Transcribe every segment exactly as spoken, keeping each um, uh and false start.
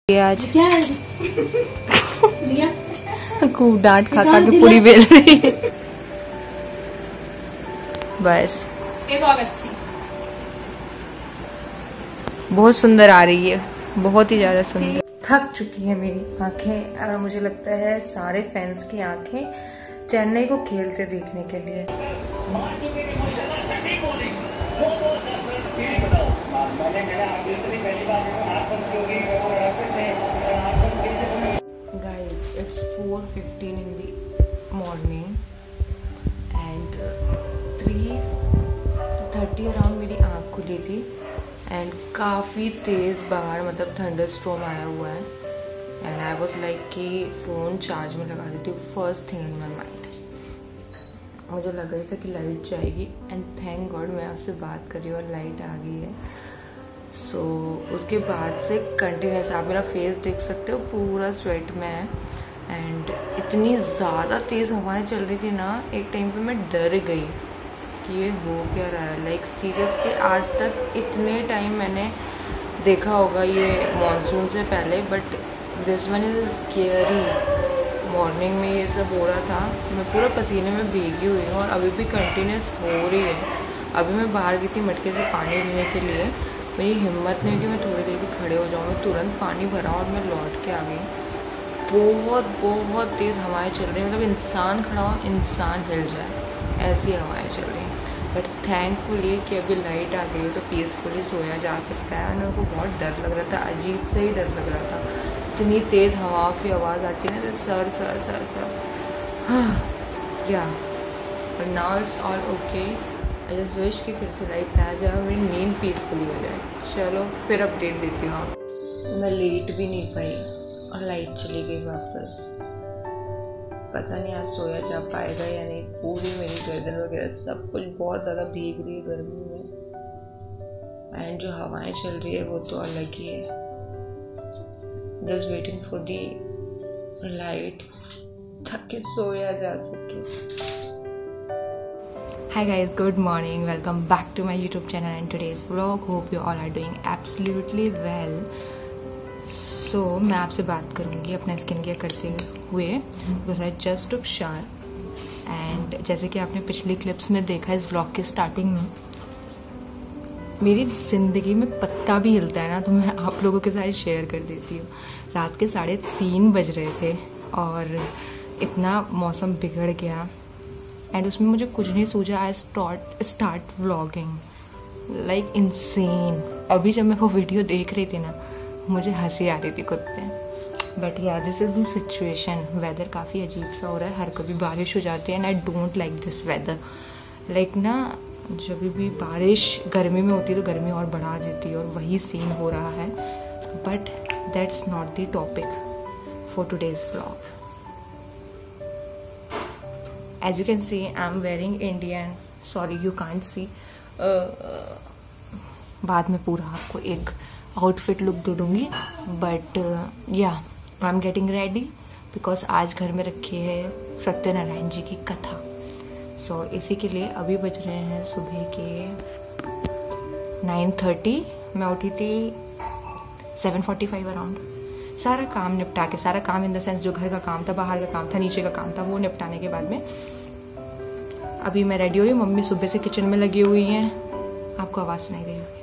आज खूब डांट खा खा के पूरी बेल रही है। बस एक और अच्छी, बहुत सुंदर आ रही है, बहुत ही ज्यादा सुंदर। थक चुकी है मेरी आंखें और मुझे लगता है सारे फैंस की आंखें चेन्नई को खेलते देखने के लिए। Guys it's four fifteen in the morning and three thirty around मेरी आँख खुली थी एंड काफ़ी तेज़ बाहर मतलब थंडर स्टॉर्म आया हुआ है एंड आई वॉज लाइक कि फ़ोन चार्ज में लगा देती हूँ first thing in my mind. मुझे लग रही था कि लाइट जाएगी एंड थैंक गॉड मैं आपसे बात कर रही हूँ और लाइट आ गई है। सो so, उसके बाद से कंटिन्यूस आप मेरा फेस देख सकते हो पूरा स्वेट में है एंड इतनी ज़्यादा तेज़ हवाएं चल रही थी ना, एक टाइम पे मैं डर गई कि ये हो क्या रहा है। लाइक सीरियसली आज तक इतने टाइम मैंने देखा होगा ये मॉनसून से पहले, but this one is scary. Morning में ये सब हो रहा था, मैं पूरा पसीने में भीगी हुई हूँ और अभी भी कंटिन्यूस हो रही है। अभी मैं बाहर गई थी मटके से पानी लेने के लिए, मेरी हिम्मत नहीं हुई कि मैं थोड़ी देर भी खड़े हो जाऊँ, मैं तुरंत पानी भरा और मैं लौट के आ गई। बहुत बहुत तेज़ हवाएं चल रही, मतलब इंसान खड़ा हो इंसान हिल जाए ऐसी हवाएं चल रही। बट थैंकफुली कि अभी लाइट आ गई तो पीसफुली सोया जा सकता है। मेरे को बहुत डर लग रहा था, अजीब से ही डर लग रहा था, इतनी तेज़ हवाओं की आवाज़ आती है ना, सर सर सर सर yeah but now it's all okay. I just wish कि फिर से लाइट ना आ जाए और मेरी नींद पीसफुली हो जाए। चलो फिर अपडेट देती हूँ आप। मैं लेट भी नहीं पाई और लाइट चली गई वापस। पता नहीं आज सोया जा पाएगा या नहीं। पूरी मेरी गर्दन वगैरह सब कुछ बहुत ज़्यादा भीग रही है गर्मी में एंड जो हवाएं चल रही है वो तो अलग ही है। Just waiting for the light ताकि सोया जा सके। Hi guys, good morning. Welcome back to my YouTube channel and today's vlog. Hope you all are doing absolutely well. So मैं आपसे बात करूँगी अपना स्किन केयर करते हुए because I just took shower and जैसे कि आपने पिछली क्लिप्स में देखा इस व्लॉग के स्टार्टिंग में, मेरी ज़िंदगी में पत्ता भी हिलता है ना तो मैं आप लोगों के साथ शेयर कर देती हूँ। रात के साढ़े तीन बज रहे थे और इतना मौसम बिगड़ गया एंड उसमें मुझे कुछ नहीं सूझा। I start start vlogging like insane. अभी जब मैं वो वीडियो देख रही थी ना मुझे हंसी आ रही थी खुद पे। But yeah this is the situation. Weather काफ़ी अजीब सा हो रहा है, हर कभी बारिश हो जाती है and I don't like this weather. Like ना जब भी बारिश गर्मी में होती है तो गर्मी और बढ़ा देती है और वही सीन हो रहा है। But that's not the topic for today's vlog. As you can see, I'm wearing Indian. Sorry, you can't see. बाद में पूरा आपको एक आउटफिट लुक दे दूंगी। But yeah I am getting ready because आज घर में रखी है सत्यनारायण जी की कथा। सो so, इसी के लिए अभी बज रहे हैं सुबह के नाइन थर्टी। मैं उठी थी सेवन फोर्टी फाइव अराउंड। सारा काम निपटा के, सारा काम इन द सेंस जो घर का काम था, बाहर का काम था, नीचे का काम था, वो निपटाने के बाद में अभी मैं रेडी हो रही हूँ। मम्मी सुबह से किचन में लगी हुई हैं, आपको आवाज़ सुनाई दे रही होगी,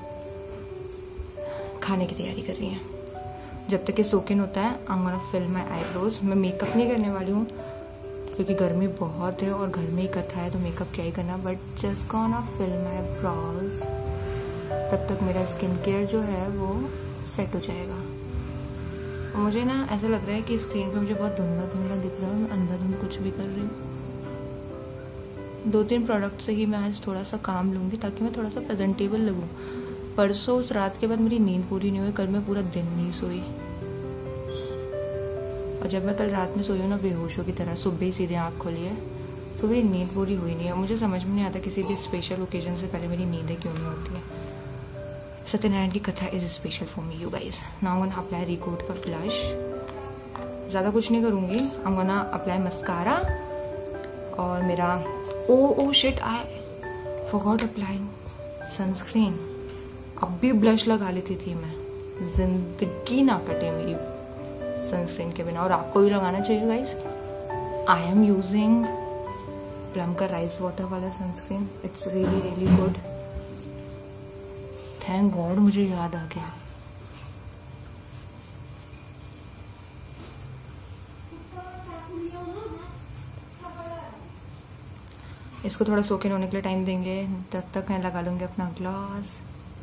खाने की तैयारी कर रही हैं। जब तक ये सोकिन होता है I am gonna fill my eyebrows. मैं मेकअप नहीं करने वाली हूँ क्योंकि गर्मी बहुत है और घर में ही कथा है तो मेकअप क्या ही करना। But just gonna fill my brows. तब तक मेरा स्किन केयर जो है वो सेट हो जाएगा। मुझे ना ऐसा लग रहा है कि स्क्रीन पे मुझे बहुत धुंधला धुंधला दिख रहा है, मैं अंधाधुंध कुछ भी कर रही हूँ। दो तीन प्रोडक्ट से ही मैं आज थोड़ा सा काम लूँगी ताकि मैं थोड़ा सा प्रेजेंटेबल लगूँ। परसों उस रात के बाद मेरी नींद पूरी नहीं हुई, कल मैं पूरा दिन नहीं सोई और जब मैं कल रात में सोई हूँ ना बेहोशों की तरह, सुबह ही सीधे आँख खोली है, तो मेरी नींद पूरी हुई नहीं है। मुझे समझ में नहीं आता किसी भी स्पेशल ओकेजन से पहले मेरी नींदें क्यों नहीं होती है। सत्यनारायण की कथा is special for me you guys. Now gonna apply recode का ब्लश। ज़्यादा कुछ नहीं करूँगी। I am gonna apply mascara और मेरा oh oh shit I forgot applying sunscreen. अब भी ब्लश लगा लेती थी मैं, जिंदगी ना कटे मेरी सनस्क्रीन के बिना। और आपको भी लगाना चाहिए guys. I am using Plum का राइस वाटर वाला sunscreen. It's really really good. Thank God मुझे याद आ गया। इसको थोड़ा सोके होने के लिए टाइम देंगे, तब तक मैं लगा लूंगी अपना ग्लास।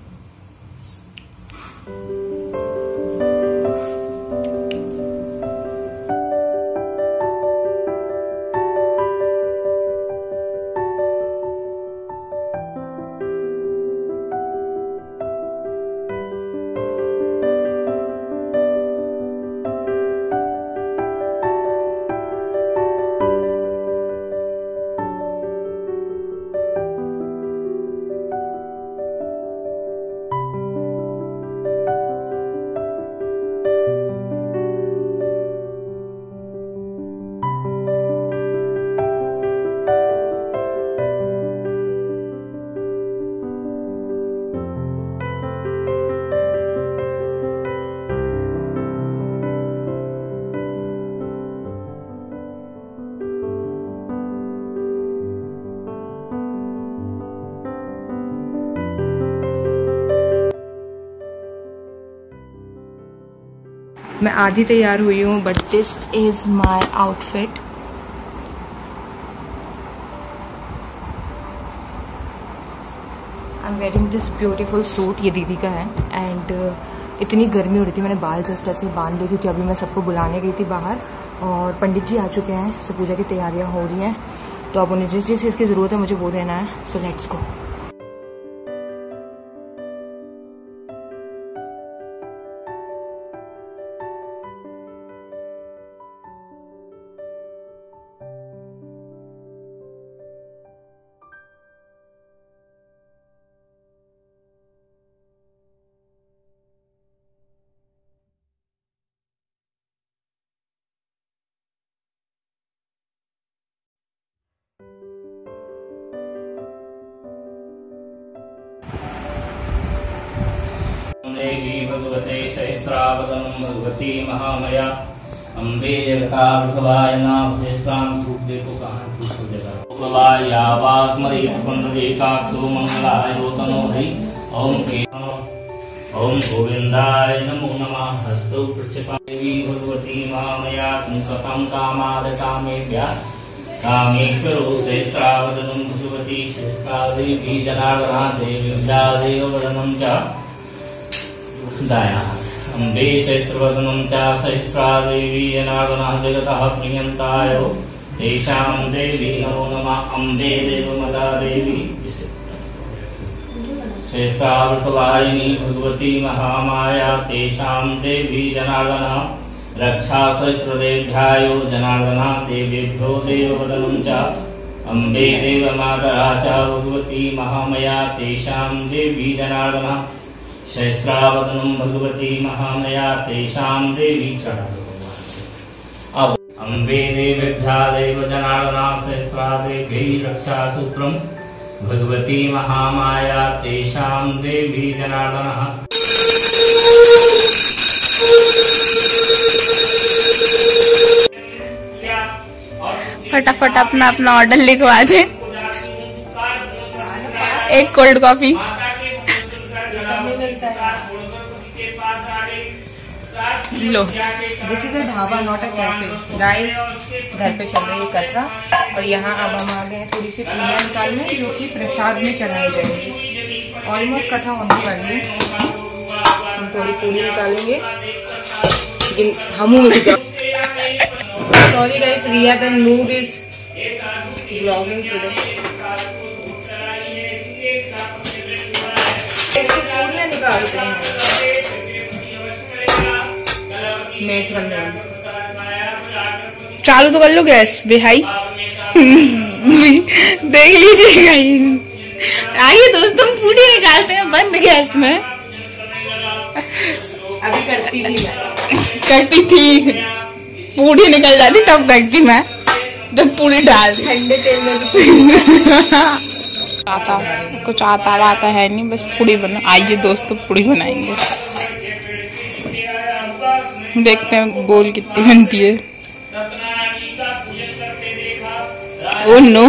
मैं आधी तैयार हुई हूँ, but this is my outfit. I am wearing this beautiful suit. ये दीदी का है। एंड uh, इतनी गर्मी हो रही थी, मैंने बाल जस्ट ऐसे बांध लिए क्योंकि अभी मैं सबको बुलाने गई थी बाहर। और पंडित जी आ चुके हैं, सो पूजा की तैयारियां हो रही हैं। तो अब उन्हें जिस जिस चीज़ की ज़रूरत है मुझे वो देना है। So let's go. देवी भगवते सहस्रावतनं भगवती महामया अम्बे जगता वृषभाय नाभेस्तां धूप देखो कहाँ धूप जगह भवाय आवास मरे पुंडरीकाक्षो मंगलाय रोतनो हरि ओम के ओम गोविंदाय नमो नमः। हस्तौ प्रक्षेपा देवी भगवती महामया कुंकपं कामाद कामेभ्यः कामेश्वरो सहस्रावतनं भगवती सहस्रादेवी जनार्दना देवी विद्यादेववदनं च दाया अम्बे सहस्रवदनं च सहस्रादेवी जनार्दनः जगतः प्रियन्ताय तेषां देवी नमो नमः। अम्बे देवमता देवी सहस्रावृषवाहिनी भगवती महामाया तेषां देवी जनार्दनः रक्षा सहस्रदेभ्यायो जनार्दनः देवेभ्यो देववदनं च अम्बे देवमातरा च भगवती महामया तेषां देवी जनार्दनः सहस्रावदनं भगवती महामया तेषां देवी चरणौ अम्बे देवेभ्यः देव जनार्दना सहस्रादेव्यै रक्षासूत्रं भगवती महामाया तेषां देवी जनार्दनः। फटाफट अपना अपना ऑर्डर लिखवा दे। एक कोल्ड कॉफी। लो, this is a dhaba not a cafe guys. घर पे चल रही है कथा और यहाँ अब हम आ गए हैं थोड़ी सी पूरियाँ निकालने जो कि प्रसाद में चढ़ाई जाएंगी। ऑलमोस्ट कथा होने वाली है। हम थोड़ी पूरी निकालेंगे लेकिन हमू में sorry guys, Riya the noob is vlogging today. पूरियाँ निकालते हैं मैच करने वाली। चालू तो कर लो गैस बेहाई। देख लीजिए गाइस। आइए दोस्तों, पूरी निकालते हैं बंद गैस में। अभी करती थी मैं करती थी पूरी निकल जाती तब करती मैं, जब पूरी डाल दी ठंडे तेल में। आता कुछ आता वाता है नहीं, बस पूरी बना। आइए दोस्तों पूरी बनाएंगे। देखते हैं गोल कितनी बनती है। सत्यनारायण का पूजन करते देखा। Oh no.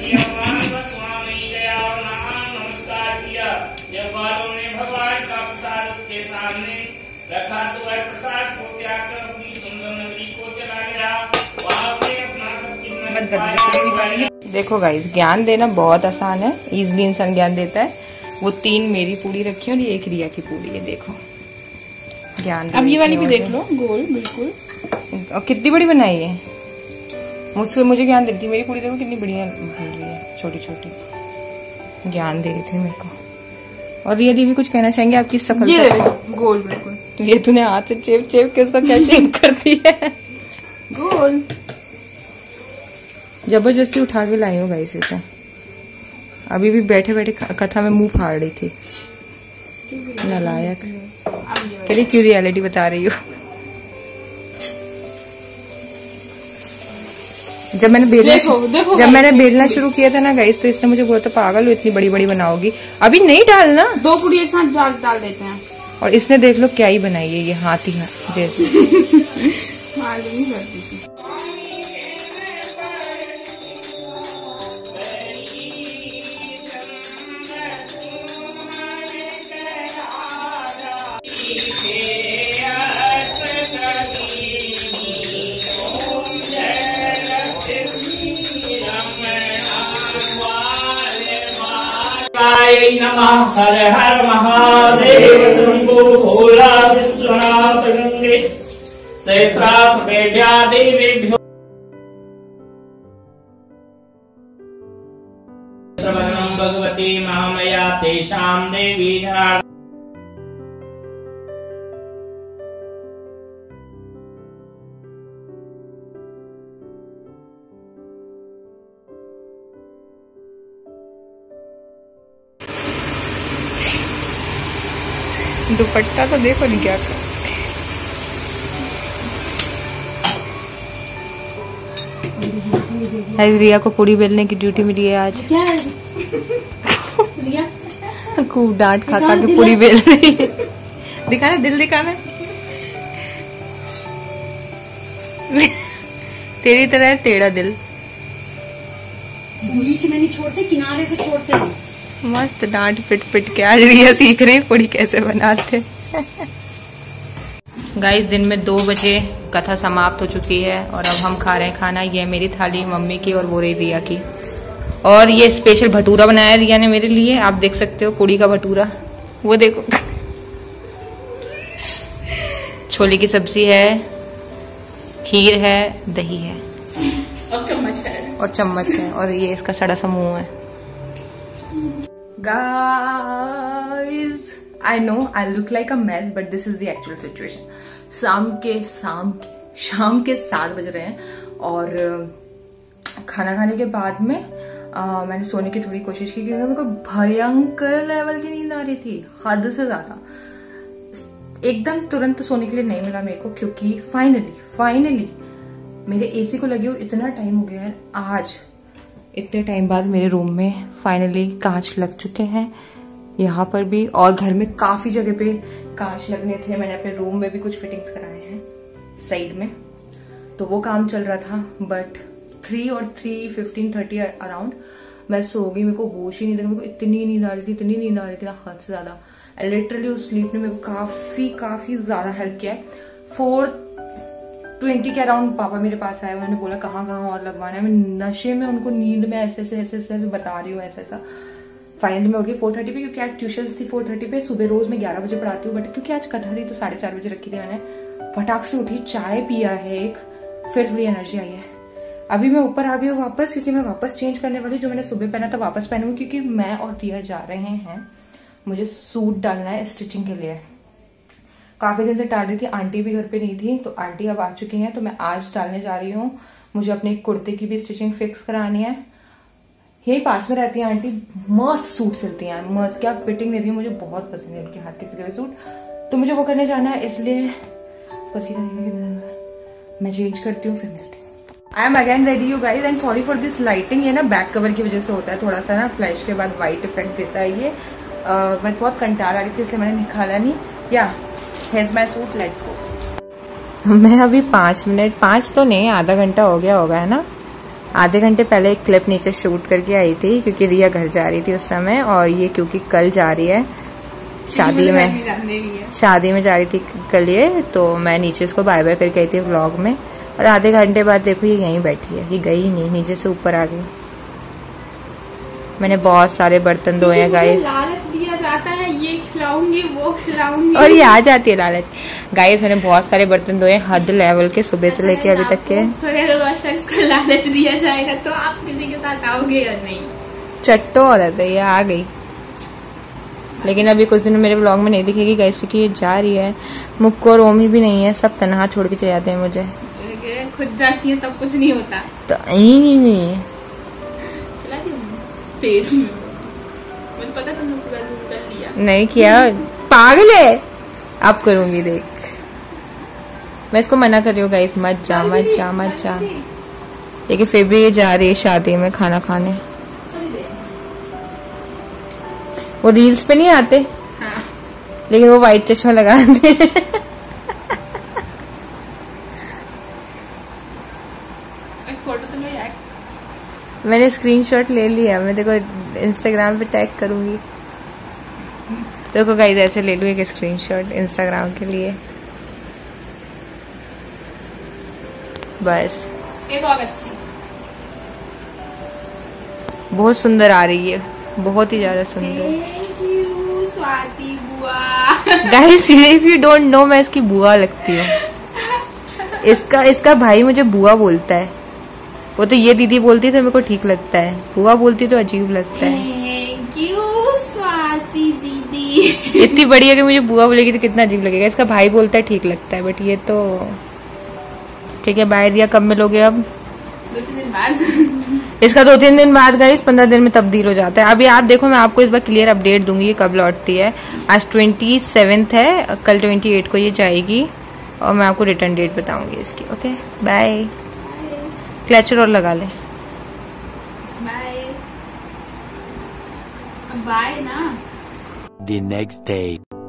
नमस्कार किया। जब बालों ने भगवान का प्रसाद उसके सामने रखा तो वह प्रसाद को त्याग कर अपनी सुंदर नगरी को चला गया। वहां से अपना सब कुछ निकालेंगे। देखो गाइस, ज्ञान देना बहुत आसान है, इजली इंसान ज्ञान देता है। वो तीन मेरी पूरी रखी है और ये एक रिया की पूरी है। देखो ज्ञान। अब ये वाली भी देख लो, गोल बिल्कुल। और कितनी बड़ी बनाई है, मुझसे मुझे ज्ञान देती। मेरी पूरी देखो कितनी बढ़िया बन रही है, छोटी छोटी। ज्ञान दे रही थी मेरे को। और रिया दीदी कुछ कहना चाहेंगे आपकी सफलता पे? गोल बिल्कुल। ये तूने हाथ से चेप चेप के उसका क्या शेप करती है? गोल जबरदस्ती उठा के लाई हो गाइस इसे। अभी भी बैठे बैठे कथा में मुंह फाड़ रही थी। नालायक। चलिए क्यों रियलिटी बता रही हो। जब मैंने बेलना देखो, देखो जब मैंने बेलना शुरू किया था ना गाइस, तो इसने मुझे बोला था पागल हो, इतनी बड़ी बड़ी बनाओगी। अभी नहीं डालना, दो पूरी एक साथ डाल डाल देते हैं। और इसने देख लो क्या ही बनाई है, ये हाथी जैसे। मालूम करती थी। नमः। हर हर महादेव। शंभो भोला विश्वनाथ गंगे सहस्राभ्या देवेभ्यो प्रवचनं भगवती महामया तेषां देवी जनार्दन। दुपट्टा तो देखो नहीं क्या कर। रिया को पूरी बेलने की ड्यूटी मिली है आज। क्या है? रिया खूब डांट खा खा के पूरी बेल रही है। दिखाना, दिल दिखाना। तेरी तरह है टेढ़ा दिल। बीच में नहीं छोड़ते, किनारे से छोड़ते हैं। मस्त डांट पिट पिट के आज रिया सीख रही पूरी कैसे बनाते। गाइस, दिन में दो बजे कथा समाप्त हो चुकी है और अब हम खा रहे हैं खाना। ये मेरी थाली मम्मी की और वो रही रिया की। और ये स्पेशल भटूरा बनाया रिया ने मेरे लिए, आप देख सकते हो पूड़ी का भटूरा। वो देखो, छोले की सब्जी है, खीर है, दही है और चम्मच है और चम्मच है और ये इसका सड़ा सा मुंह है। Guys, I know I look like a mess, but this is the actual situation. शाम के शाम के शाम के सात बज रहे हैं और खाना खाने के बाद में आ, मैंने सोने की थोड़ी कोशिश की क्योंकि मेरे को भयंकर लेवल की नींद आ रही थी, हद से ज्यादा। एकदम तुरंत सोने के लिए नहीं मिला मेरे को, क्योंकि फाइनली फाइनली मेरे एसी को लगे हुए इतना टाइम हो गया है। आज इतने टाइम बाद मेरे रूम में फाइनली कांच लग चुके हैं, यहाँ पर भी और घर में काफी जगह पे कांच लगने थे। मैंने अपने रूम में भी कुछ फिटिंग्स कराए हैं साइड में, तो वो काम चल रहा था। बट थ्री और थ्री फिफ्टीन थर्टी अराउंड मैं सो गई। मेरे को होश ही नहीं था, मेरे को इतनी नींद आ रही थी, इतनी नींद आ रही थी ना, हद से ज्यादा। लिटरली उस स्लीप ने मेरे को काफी काफी ज्यादा हेल्प किया है। फोर ट्वेंटी के अराउंड पापा मेरे पास आए, उन्होंने बोला कहाँ कहाँ और लगवाना है। मैं नशे में उनको नींद में ऐसे ऐसे ऐसे ऐसे बता रही हूँ ऐसा ऐसा। फाइनली मैं उठ गई फोर थर्टी पे, क्योंकि आज ट्यूशन थी फोर थर्टी पे। सुबह रोज मैं ग्यारह बजे पढ़ाती हूँ, बट क्योंकि आज कथा थी तो साढ़े चार बजे रखी थी मैंने। फटाक से उठी, चाय पिया है एक, फिर थोड़ी एनर्जी आई है। अभी मैं ऊपर आ गई हूँ वापस, क्योंकि मैं वापस चेंज करने वाली। जो मैंने सुबह पहना था वापस पहनूंगी, क्योंकि मैं और दिया जा रहे हैं, मुझे सूट डालना है स्टिचिंग के लिए। काफी दिन से डाल रही थी, आंटी भी घर पे नहीं थी, तो आंटी अब आ चुकी हैं, तो मैं आज डालने जा रही हूँ। मुझे अपने कुर्ते की भी स्टिचिंग फिक्स करानी है। यही पास में रहती है आंटी, मस्त सूट सिलती हैं, मस्त। क्या फिटिंग देती है, मुझे बहुत पसंद है उनके हाथ के सिले हुए सूट, तो मुझे वो करने जाना है। इसलिए पसीना मैं चेंज करती हूँ, फिर मिलती हूँ। I am again ready you guys, and sorry for this lighting. ये ना बैक कवर की वजह से होता है थोड़ा सा ना, फ्लैश के बाद व्हाइट इफेक्ट देता है ये। uh, मैं बहुत कंटाल आ रही थी, इसलिए मैंने निकाला नहीं। Yeah here's my suit, let's go. मैं अभी पाँच मिनट पाँच तो नहीं आधा घंटा हो गया होगा, है ना। आधे घंटे पहले एक क्लिप नीचे शूट करके आई थी क्योंकि रिया घर जा रही थी उस समय, और ये क्योंकि कल जा रही है शादी में, शादी में जा रही थी कल ये, तो मैं नीचे इसको बाय बाय करके आई थी व्लॉग में। और आधे घंटे बाद देखो ये यहीं बैठी है, ये गई नहीं, नीचे से ऊपर आ गई। मैंने बहुत सारे बर्तन धोए हैं गाइस, लालच दिया जाता है ये खिलाऊंगी वो खिलाऊंगी, और ये आ जाती है लालच। गाइस मैंने बहुत सारे बर्तन धोए हद लेवल के, सुबह से लेके अभी तक के। इसका लालच दिया जाएगा तो आप किसी के साथ आओगे या नहीं? चट्टो औरत है ये, आ गई। लेकिन अभी कुछ दिन मेरे व्लॉग में नहीं दिखेगी गाइस क्योंकि ये जा रही है। मुक्को और ओमी भी नहीं है, सब तनहा छोड़ के चले जाते हैं मुझे। खुद जाती है तब कुछ नहीं होता तो नहीं चलाती हूँ तेज, मुझे पता तुमने पूरा जूम कर लिया। नहीं किया, पागल है। अब करूंगी देख, मैं इसको मना कर रही हूँ गाइस, मत जा मत जा मत जा। लेकिन फिर भी ये जा रही है शादी में खाना खाने। वो रील्स पे नहीं आते हाँ। लेकिन वो व्हाइट चश्मा लगाते हैं। फोटो तो नहीं, मैंने स्क्रीनशॉट ले लिया, मैं देखो इंस्टाग्राम पे टैग करूंगी। देखो गाइस ऐसे ले लूँ एक स्क्रीनशॉट इंस्टाग्राम के लिए, बस। एक और अच्छी, बहुत सुंदर आ रही है, बहुत ही ज्यादा सुंदर। थैंक यू स्वाति बुआ। Guys if you don't know, मैं इसकी बुआ लगती हूँ। इसका इसका भाई मुझे बुआ बोलता है। वो तो ये दीदी बोलती तो मेरे को ठीक लगता है, बुआ बोलती तो अजीब लगता है। थैंक यू स्वाति दीदी। इतनी बड़ी है कि मुझे बुआ बोलेगी तो कितना अजीब लगेगा। इसका भाई बोलता है ठीक लगता है, बट ये तो ठीक है। बाय रिया, कब मिलोगे अब? दो तीन दिन बाद। इसका दो तीन दिन बाद गाइस पंद्रह दिन में तब्दील हो जाता है। अभी आप देखो, मैं आपको इस बार क्लियर अपडेट दूंगी ये कब लौटती है। आज ट्वेंटी सेवेंथ है, कल ट्वेंटी एट को ये जाएगी और मैं आपको रिटर्न डेट बताऊंगी इसकी। Okay bye. क्लचर और लगा ले। बाय बाय ना। The next day.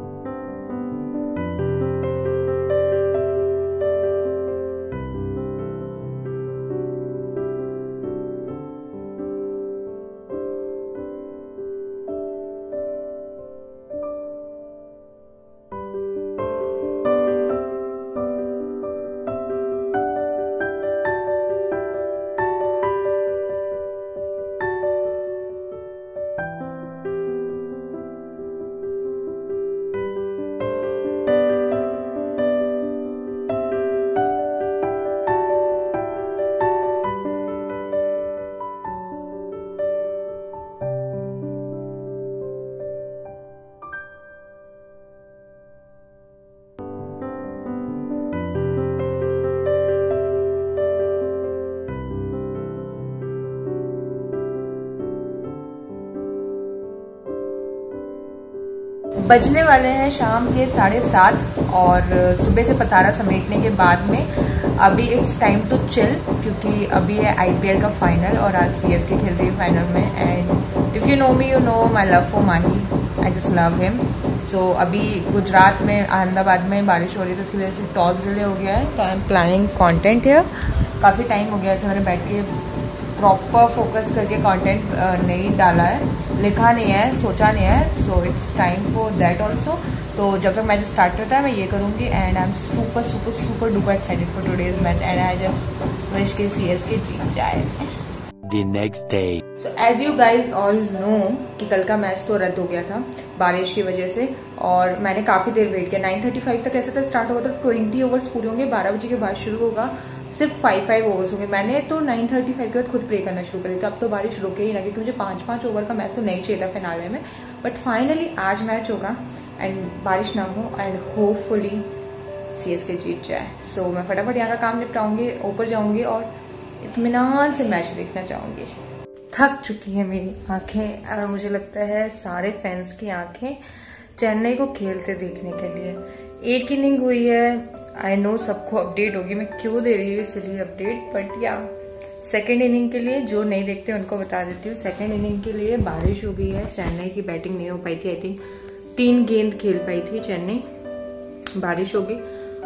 बजने वाले हैं शाम के साढ़े सात और सुबह से पसारा समेटने के बाद में अभी इट्स टाइम टू चिल, क्योंकि अभी है आईपीएल का फाइनल और आज सीएसके खेल रही है फाइनल में। And if you know me you know my love for Mahi, I just love him. So अभी गुजरात में अहमदाबाद में बारिश हो रही है तो उसकी वजह से टॉस डिले हो गया है, तो आई एम प्लानिंग कॉन्टेंट है। काफ़ी टाइम हो गया ऐसे मैंने बैठ के प्रॉपर फोकस करके कंटेंट नहीं डाला है, लिखा नहीं है, सोचा नहीं है। So it's time for that also. तो जब तक मैच स्टार्ट होता है मैं ये करूँगी and I am super super super duper excited for today's match and I just wish के सीएसके जीत जाए। The next day. So as you guys all know कि कल का मैच तो रद्द हो गया था बारिश की वजह से, और मैंने काफी देर वेट किया। नाइन थर्टी फाइव तक ऐसा था स्टार्ट होगा तो ट्वेंटी ओवर्स पूरे होंगे, बारह बजे के बाद शुरू होगा, सिर्फ फाइव फाइव ओवर्स होंगे। मैंने तो नाइन थर्टी फाइव के बाद खुद प्रे करना शुरू कर दिया था। अब तो बारिश रुके ही ना, क्योंकि मुझे पांच पांच ओवर का मैच तो नहीं चाहिए था फिनाले में। बट फाइनली आज मैच होगा एंड बारिश ना हो एंड होपफुली सीएसके जीत जाए। सो so, मैं फटाफट यहाँ का काम निपटाऊंगी, ऊपर जाऊंगी और इत्मीनान से मैच देखना चाहूंगी। थक चुकी है मेरी आंखें और मुझे लगता है सारे फैंस की आंखें चेन्नई को खेलते देखने के लिए। एक इनिंग हुई है, आई नो सबको अपडेट होगी, मैं क्यों दे रही हूँ इसलिए update, but yeah second inning के लिए जो नहीं देखते उनको बता देती हूँ। सेकेंड इनिंग के लिए बारिश हो गई है, चेन्नई की बैटिंग नहीं हो पाई थी। आई थिंक तीन गेंद खेल पाई थी चेन्नई, बारिश हो गई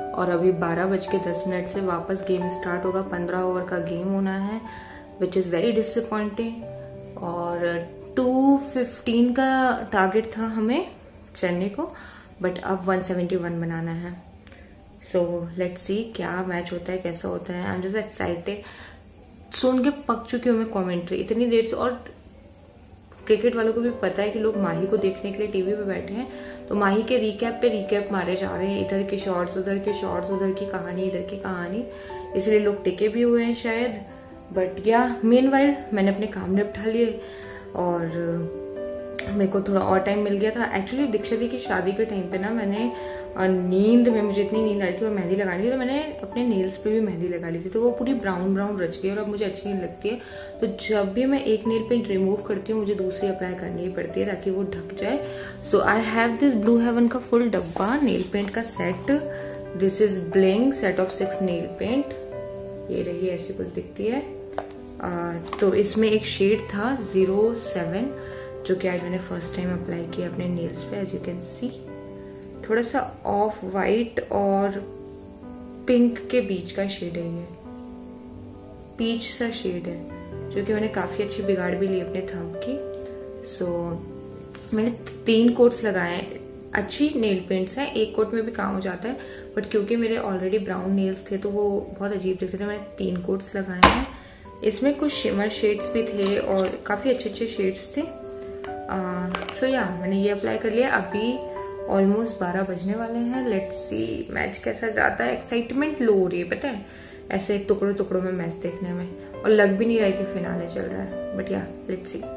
और अभी बारह बज के दस मिनट से वापस गेम स्टार्ट होगा। पंद्रह ओवर का गेम होना है, विच इज़ वेरी डिसअपॉइंटिंग। और टू फिफ्टीन का टारगेट था हमें चेन्नई को, बट अब वन सेवेंटी वन बनाना है। सो लेट्स सी क्या मैच होता है, कैसा होता है। I am just excited. सुन के पक चुकी हूँ मैं कमेंट्री इतनी देर से, और क्रिकेट वालों को भी पता है कि लोग माही को देखने के लिए टीवी पे बैठे हैं, तो माही के रिकैप पे रिकैप मारे जा रहे हैं, इधर के शॉट्स उधर के शॉट्स, उधर की कहानी इधर की कहानी, इसलिए लोग टिके भी हुए हैं शायद। बट या मेन वाइल मैंने अपने काम निपटा लिए और मेरे को थोड़ा और टाइम मिल गया था। एक्चुअली दीक्षा दी की शादी के टाइम पे ना मैंने नींद में, मुझे इतनी नींद आई थी और मेहंदी लगानी थी, तो मैंने अपने नेल्स पे भी मेहंदी लगा ली थी, तो वो पूरी ब्राउन ब्राउन रच गई और अब मुझे अच्छी नहीं लगती है। तो जब भी मैं एक नेल पेंट रिमूव करती हूँ मुझे दूसरी अप्लाई करनी ही पड़ती है ताकि वो ढक जाए। So I have this Blue Heaven का फुल डब्बा नेल पेंट का set. This is bling set of six nail paint. ये रही ऐसी कुछ दिखती है। uh, तो इसमें एक शेड था जीरो सेवन जो कि आज मैंने फर्स्ट टाइम अप्लाई किया अपने नेल्स पे। एज यू कैन सी थोड़ा सा ऑफ वाइट और पिंक के बीच का शेड है, ये पीच सा शेड है, जो कि मैंने काफी अच्छी बिगाड़ भी ली अपने थंब की। सो so, मैंने तीन कोट्स लगाए। अच्छी नेल पेंट्स हैं, एक कोट में भी काम हो जाता है, बट क्योंकि मेरे ऑलरेडी ब्राउन नेल्स थे तो वो बहुत अजीब दिखते थे, मैंने तीन कोट्स लगाए हैं। इसमें कुछ शिमर शेड्स भी थे और काफी अच्छे अच्छे शेड्स थे। सो uh, या so yeah, मैंने ये अप्लाई कर लिया। अभी ऑलमोस्ट बारह बजने वाले हैं। लेट्स सी मैच कैसा जाता है। एक्साइटमेंट लो हो रही है, पता है, ऐसे टुकड़ों टुकड़ों में मैच देखने में, और लग भी नहीं रहा है कि फिनाले चल रहा है, but yeah let's see.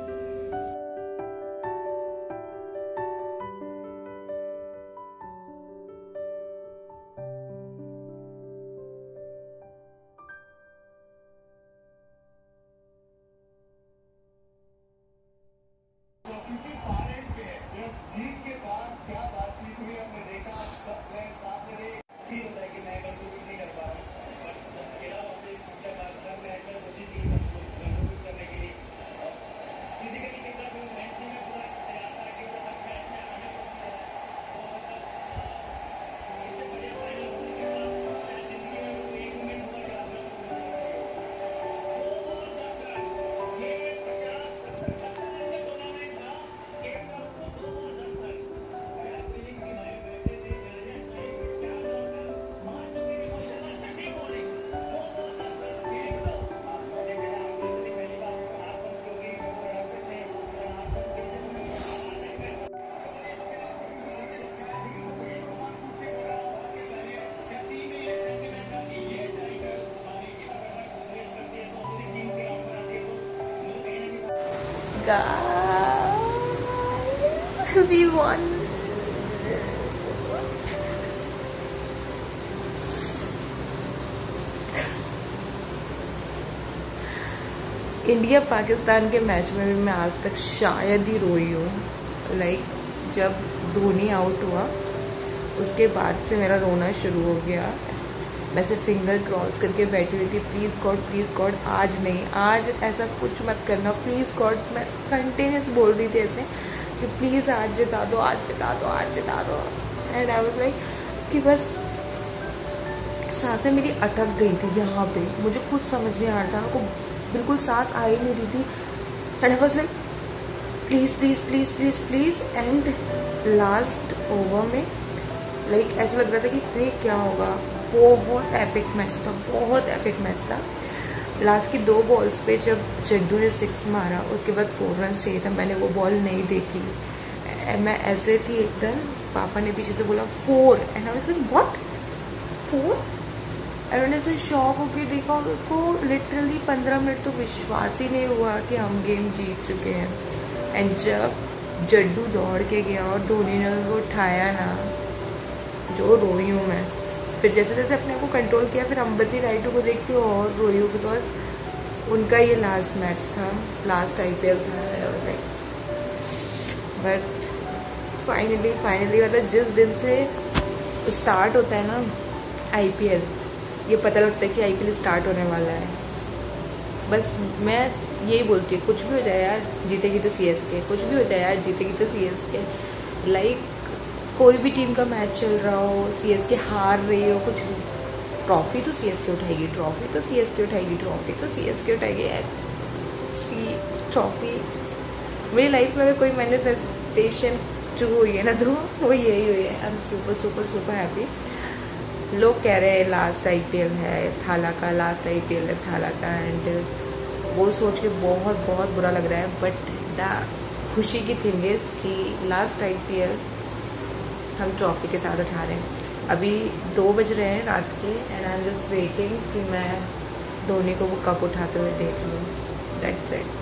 Guys, we won. India Pakistan के मैच में भी मैं आज तक शायद ही रोई हूँ। लाइक like, जब धोनी आउट हुआ उसके बाद से मेरा रोना शुरू हो गया। मैं सिर्फ फिंगर क्रॉस करके बैठी हुई थी, प्लीज गॉड प्लीज गॉड आज नहीं, आज ऐसा कुछ मत करना प्लीज गॉड। मैं कंटिन्यूस बोल रही थी ऐसे कि प्लीज आज जिता दो, आज जिता दो, आज जिता दो। एंड आई वाज लाइक कि बस सांसें मेरी अटक गई थी यहाँ पे, मुझे कुछ समझ नहीं आ रहा था, मेरे को बिल्कुल सांस आ ही नहीं रही थी। And I was like please please please please please. And last over में लाइक like, ऐसा लग रहा था कि फिर क्या होगा। बहुत एपिक मैच था, बहुत एपिक मैच था। लास्ट की दो बॉल्स पे जब जड्डू ने सिक्स मारा उसके बाद फोर रन चाहिए था, मैंने वो बॉल नहीं देखी। मैं ऐसे थी एकदम, पापा ने पीछे से बोला four, and I was like what four. एंड मैंने ऐसे शॉक होके देखा, मेरे को लिटरली पंद्रह मिनट तो विश्वास ही नहीं हुआ कि हम गेम जीत चुके हैं। एंड जब जड्डू दौड़ के गया और धोनी ने वो उठाया ना, जो रोई हूँ मैं। फिर जैसे जैसे अपने को कंट्रोल किया, फिर अंबती राइडू को देख के और रोई हूँ, बिकॉज उनका ये लास्ट मैच था, लास्ट आईपीएल था। बट फाइनली फाइनली मतलब जिस दिन से स्टार्ट होता है ना आईपीएल, ये पता लगता है कि आईपीएल स्टार्ट होने वाला है। बस मैं यही बोलती हूँ, कुछ भी हो जाए यार जीतेगी तो सीएसके, कुछ भी हो जाए यार जीतेगी तो सीएसके। लाइक कोई भी टीम का मैच चल रहा हो, सीएसके हार रही हो, कुछ भी, ट्रॉफी तो सीएसके उठाएगी, ट्रॉफी तो सीएसके उठाएगी, ट्रॉफी तो सीएसके उठाएगी यार। सी ट्रॉफी मेरी लाइफ में अगर कोई मैनिफेस्टेशन ट्रू हुई है ना तो वो यही हुई है। I am super super super happy. लोग कह रहे हैं लास्ट आईपीएल है थाला का, लास्ट आईपीएल है थाला का, एंड वो सोच के बहुत बहुत बुरा लग रहा है। बट द खुशी की थिंग इज कि लास्ट आईपीएल हम ट्रॉफी के साथ उठा रहे हैं। अभी दो बज रहे हैं रात के and I am just waiting कि मैं धोनी को वो कप उठाते हुए देख लूँ। That's it.